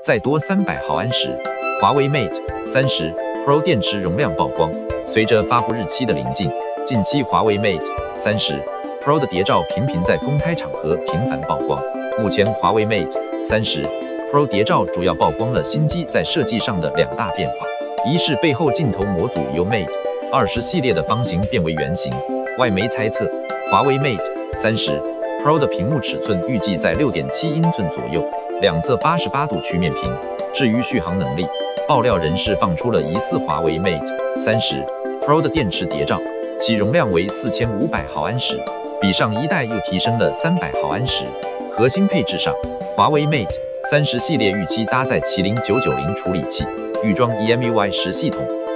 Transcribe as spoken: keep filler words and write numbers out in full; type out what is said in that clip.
再多三百毫安时。华为 Mate 三十 Pro 电池容量曝光。随着发布日期的临近，近期华为 Mate 三十 Pro 的谍照频频在公开场合频繁曝光。目前华为 Mate 三十 Pro 谍照主要曝光了新机在设计上的两大变化，一是背后镜头模组由 Mate 二十系列的方形变为圆形。外媒猜测，华为 Mate 三十 Pro 的屏幕尺寸预计在 六点七英寸左右，两侧八十八度曲面屏。至于续航能力，爆料人士放出了疑似华为 Mate 三十 Pro 的电池谍照，其容量为四千五百毫安时，比上一代又提升了三百毫安时。核心配置上，华为 Mate 三十系列预期搭载麒麟九九零处理器，预装 E M U I 十系统，